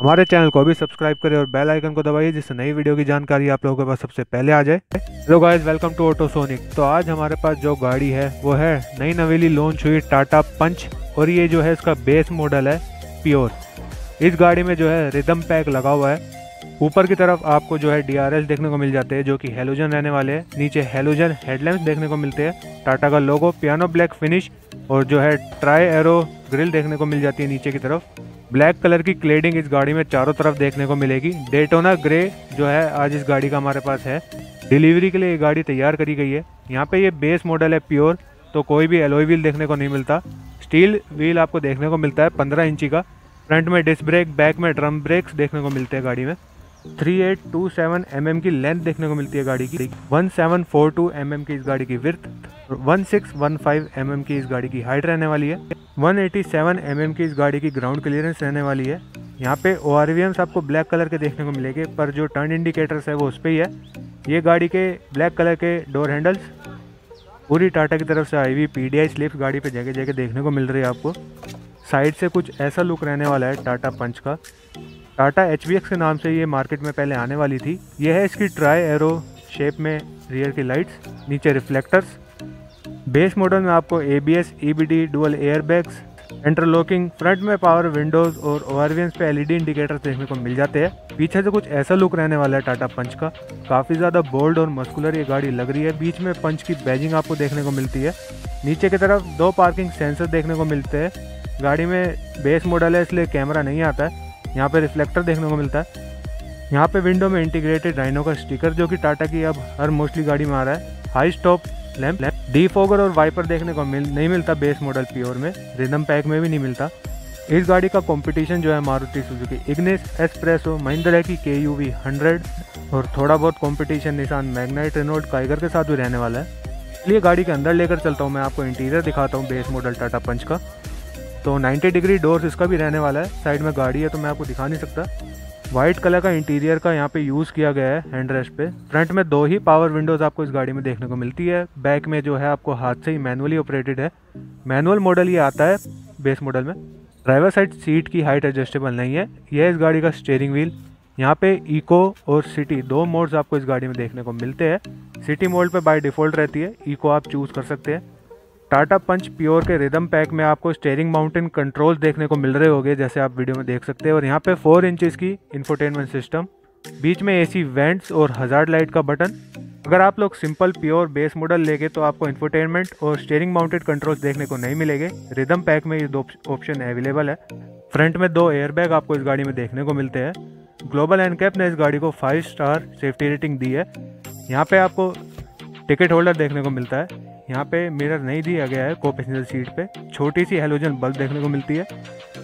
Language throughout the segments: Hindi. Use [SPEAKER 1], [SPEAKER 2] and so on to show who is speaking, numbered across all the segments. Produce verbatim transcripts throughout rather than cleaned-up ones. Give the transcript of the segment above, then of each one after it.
[SPEAKER 1] हमारे चैनल को भी सब्सक्राइब करें और बेल आइकन को दबाइए जिससे नई वीडियो की जानकारी आप लोगों के पास सबसे पहले आ जाए। Hello guys, welcome to Autosonic. तो आज हमारे पास जो गाड़ी है वो है नई नवेली लॉन्च हुई टाटा पंच, और ये जो है इसका बेस मॉडल है प्योर। इस गाड़ी में जो है रिदम पैक लगा हुआ है। ऊपर की तरफ आपको जो है डी आर एस देखने को मिल जाते हैं जो कि हेलोजन रहने वाले हैं। नीचे हेलोजन हेडलैम्प्स देखने को मिलते हैं, टाटा का लोगो, पियानो ब्लैक फिनिश, और जो है ट्राई एरो ग्रिल देखने को मिल जाती है नीचे की तरफ। ब्लैक कलर की क्लेडिंग इस गाड़ी में चारों तरफ देखने को मिलेगी। डेटोना ग्रे जो है आज इस गाड़ी का हमारे पास है। डिलीवरी के लिए ये गाड़ी तैयार करी गई है। यहाँ पे ये बेस मॉडल है प्योर, तो कोई भी एलॉय व्हील देखने को नहीं मिलता। स्टील व्हील आपको देखने को मिलता है पंद्रह इंची का। फ्रंट में डिस्क ब्रेक, बैक में ड्रम ब्रेक्स देखने को मिलते हैं गाड़ी में। Three eight two seven M M की लेंथ देखने को मिलती है गाड़ी की। One seven four two M M की इस गाड़ी की width, one six one five M M की इस गाड़ी की हाइट रहने वाली है। One eighty seven M M की इस गाड़ी की ग्राउंड क्लियरेंस रहने वाली है। यहाँ पे ओ आर वी एम्स आपको ब्लैक कलर के देखने को मिलेंगे, पर जो टर्न इंडिकेटर्स है वो उस पर ही है। ये गाड़ी के ब्लैक कलर के डोर हैंडल्स पूरी टाटा की तरफ से आई हुई पी डी आई स्लिप्स गाड़ी पे जगह जगह देखने को मिल रही है आपको। साइड से कुछ ऐसा लुक रहने वाला है टाटा पंच का। टाटा एच वी एक्स के नाम से ये मार्केट में पहले आने वाली थी। यह है इसकी ट्राई एरो शेप में रियर की लाइट्स, नीचे रिफ्लेक्टर्स। बेस मॉडल में आपको A B S, E B D, dual air bags, interlocking, front में पावर विंडोज और ओ आर वी एम्स पे एल ई डी इंडिकेटर्स देखने को मिल जाते हैं। पीछे से कुछ ऐसा लुक रहने वाला है टाटा पंच का। काफ़ी ज़्यादा बोल्ड और मस्कुलर ये गाड़ी लग रही है। बीच में पंच की बैजिंग आपको देखने को मिलती है। नीचे की तरफ दो पार्किंग सेंसर देखने को मिलते हैं। गाड़ी में बेस मॉडल है इसलिए कैमरा नहीं आता है। यहाँ पे रिफ्लेक्टर देखने को मिलता है। यहाँ पे विंडो में इंटीग्रेटेड राइनो का स्टिकर जो कि टाटा की अब हर मोस्टली गाड़ी में आ रहा है। हाई स्टॉप लैंप, डीफॉगर और वाइपर देखने को मिल नहीं मिलता बेस मॉडल प्योर में। रिदम पैक में भी नहीं मिलता। इस गाड़ी का कंपटीशन जो है Maruti Suzuki Ignis, Espresso, Mahindra की के यू वी हंड्रेड और थोड़ा बहुत competition Nissan Magnite, Renault, Kiger के साथ भी रहने वाला है। इसलिए गाड़ी के अंदर लेकर चलता हूँ, मैं आपको इंटीरियर दिखाता हूँ बेस मॉडल टाटा पंच का। तो नाइन्टी डिग्री डोर्स इसका भी रहने वाला है। साइड में गाड़ी है तो मैं आपको दिखा नहीं सकता। वाइट कलर का इंटीरियर का यहाँ पे यूज़ किया गया है हैंड रेस्ट पे। फ्रंट में दो ही पावर विंडोज़ आपको इस गाड़ी में देखने को मिलती है। बैक में जो है आपको हाथ से ही मैनुअली ऑपरेटेड है। मैनुअल मॉडल ये आता है बेस मॉडल में। ड्राइवर साइड सीट की हाइट एडजस्टेबल नहीं है। यह इस गाड़ी का स्टीयरिंग व्हील। यहाँ पे इको और सिटी दो मोड्स आपको इस गाड़ी में देखने को मिलते हैं। सिटी मोड पे बाय डिफ़ॉल्ट रहती है, इको आप चूज़ कर सकते हैं। टाटा पंच प्योर के रिदम पैक में आपको स्टीयरिंग माउंटेन कंट्रोल्स देखने को मिल रहे होंगे जैसे आप वीडियो में देख सकते हैं। और यहाँ पे फोर इंचेस की इंफोटेनमेंट सिस्टम, बीच में एसी वेंट्स और हजार्ड लाइट का बटन। अगर आप लोग सिंपल प्योर बेस मॉडल लेंगे तो आपको इंफोटेनमेंट और स्टीयरिंग माउंटेड कंट्रोल्स देखने को नहीं मिलेंगे। रिदम पैक में ये दो ऑप्शन अवेलेबल है। फ्रंट में दो एयरबैग आपको इस गाड़ी में देखने को मिलते हैं। ग्लोबल एनकैप ने इस गाड़ी को फाइव स्टार सेफ्टी रेटिंग दी है। यहाँ पे आपको टिकट होल्डर देखने को मिलता है। यहाँ पे मिरर नहीं दिया गया है को पैसेंजर सीट पे। छोटी सी हेलोजन बल्ब देखने को मिलती है।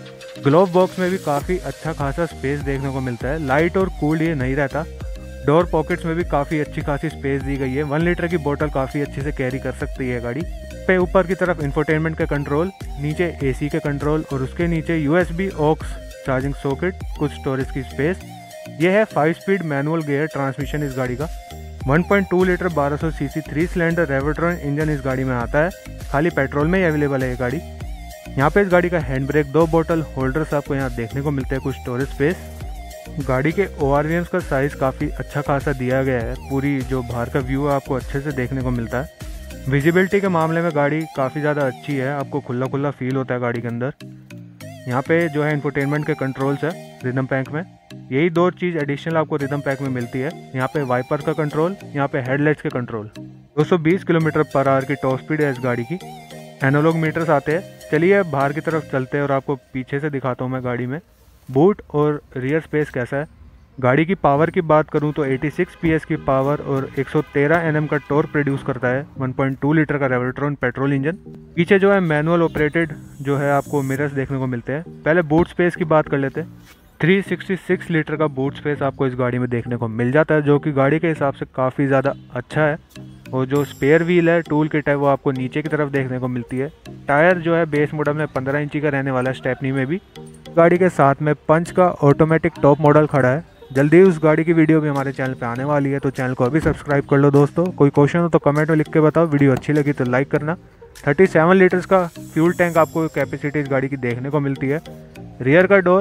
[SPEAKER 1] ग्लोव बॉक्स में भी काफ़ी अच्छा खासा स्पेस देखने को मिलता है। लाइट और कूल्ड ये नहीं रहता। डोर पॉकेट्स में भी काफ़ी अच्छी खासी स्पेस दी गई है। वन लीटर की बोतल काफ़ी अच्छे से कैरी कर सकती है गाड़ी पे। ऊपर की तरफ इंफोटेनमेंट का कंट्रोल, नीचे एसी के कंट्रोल और उसके नीचे यूएसबी ऑक्स चार्जिंग सॉकेट, कुछ स्टोरेज की स्पेस। यह है five speed manual gear transmission इस गाड़ी का। वन पॉइंट टू लीटर बारह सौ CC three cylinder Revotron engine इस गाड़ी में आता है। खाली पेट्रोल में ही अवेलेबल है ये गाड़ी। यहाँ पे इस गाड़ी का हैंड ब्रेक, दो बोतल होल्डर्स आपको यहाँ देखने को मिलते हैं, कुछ स्टोरेज स्पेस। गाड़ी के ओ आर वी एम्स का साइज़ काफ़ी अच्छा खासा दिया गया है। पूरी जो बाहर का व्यू है आपको अच्छे से देखने को मिलता है। विजिबिलिटी के मामले में गाड़ी काफ़ी ज़्यादा अच्छी है। आपको खुला खुला फील होता है गाड़ी के अंदर। यहाँ पे जो है इंफोटेनमेंट के कंट्रोल्स है रिदम पैक में। यही दो चीज़ एडिशनल आपको रिदम पैक में मिलती है। यहाँ पे वाइपर का कंट्रोल, यहाँ पे हेडलाइट्स के कंट्रोल। दो सौ बीस किलोमीटर पर आवर की टॉप स्पीड है इस गाड़ी की। एनालॉग मीटर्स आते हैं। चलिए बाहर की तरफ चलते हैं और आपको पीछे से दिखाता हूँ मैं गाड़ी में बूट और रियर स्पेस कैसा है। गाड़ी की पावर की बात करूँ तो छियासी पी एस की पावर और एक सौ तेरह एन एम का टॉर्क प्रोड्यूस करता है। वन पॉइंट टू लीटर का रेवोट्रॉन पेट्रोल इंजन। पीछे जो है मैनुअल ऑपरेटेड जो है आपको मिरर्स देखने को मिलते हैं। पहले बूट स्पेस की बात कर लेते हैं। थ्री सिक्सटी सिक्स लीटर का बूट स्पेस आपको इस गाड़ी में देखने को मिल जाता है, जो कि गाड़ी के हिसाब से काफ़ी ज़्यादा अच्छा है। और जो स्पेयर व्हील है, टूल किट है, वो आपको नीचे की तरफ देखने को मिलती है। टायर जो है बेस मॉडल में पंद्रह इंची का रहने वाला है स्टेपनी में भी। गाड़ी के साथ में पंच का ऑटोमेटिक टॉप मॉडल खड़ा है। जल्दी उस गाड़ी की वीडियो भी हमारे चैनल पे आने वाली है, तो चैनल को अभी सब्सक्राइब कर लो दोस्तों। कोई क्वेश्चन हो तो कमेंट में लिख के बताओ। वीडियो अच्छी लगी तो लाइक करना। सैंतीस लीटर्स का फ्यूल टैंक आपको कैपेसिटी इस गाड़ी की देखने को मिलती है। रियर का डोर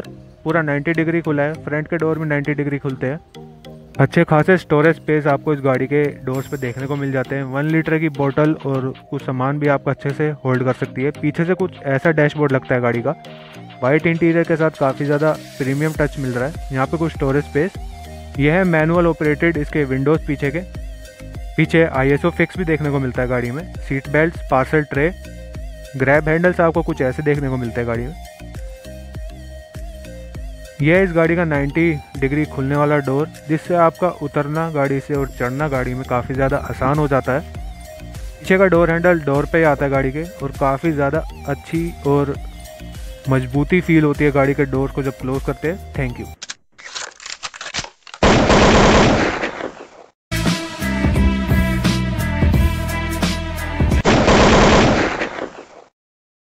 [SPEAKER 1] पूरा नब्बे डिग्री खुला है। फ्रंट के डोर भी नब्बे डिग्री खुलते हैं। अच्छे खासे स्टोरेज स्पेस आपको इस गाड़ी के डोर्स पे देखने को मिल जाते हैं। वन लीटर की बोतल और कुछ सामान भी आपको अच्छे से होल्ड कर सकती है। पीछे से कुछ ऐसा डैशबोर्ड लगता है गाड़ी का। वाइट इंटीरियर के साथ काफ़ी ज़्यादा प्रीमियम टच मिल रहा है। यहाँ पे कुछ स्टोरेज स्पेस। यह है मैनुअल ऑपरेटेड इसके विंडोज़ पीछे के। पीछे आई एस ओ फिक्स भी देखने को मिलता है गाड़ी में। Seat belt, parcel tray, grab handles आपको कुछ ऐसे देखने को मिलता है गाड़ी में। यह है इस गाड़ी का नब्बे डिग्री खुलने वाला डोर, जिससे आपका उतरना गाड़ी से और चढ़ना गाड़ी में काफ़ी ज़्यादा आसान हो जाता है। पीछे का डोर हैंडल डोर पे ही आता है गाड़ी के, और काफ़ी ज़्यादा अच्छी और मजबूती फील होती है गाड़ी के डोर को जब क्लोज करते हैं। Thank you.